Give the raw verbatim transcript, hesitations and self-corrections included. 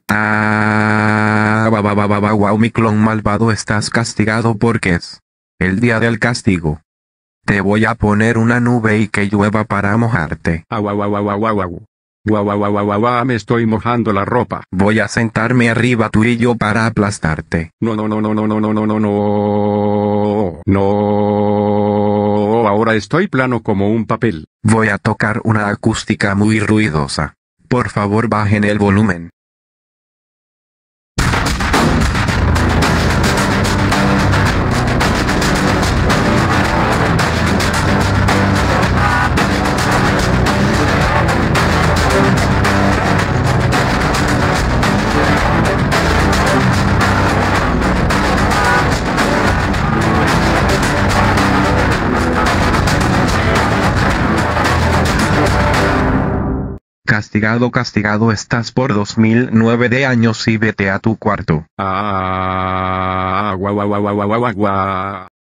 Ah, guau, guau, guau, guau, guau, mi clon malvado, estás castigado porque es el día del castigo. Te voy a poner una nube y que llueva para mojarte. Ah, guau, guau, guau, guau, guau, guau. Guau, guau, guau, guau, guau, guau, me estoy mojando la ropa. Voy a sentarme arriba tuyo para aplastarte. No, no, no, no, no, no, no, no, no, no. No. Ahora estoy plano como un papel. Voy a tocar una acústica muy ruidosa. Por favor, bajen el volumen. Castigado, castigado estás por dos mil nueve de años y vete a tu cuarto. Ah, guau, guau, guau, guau, guau, guau, guau.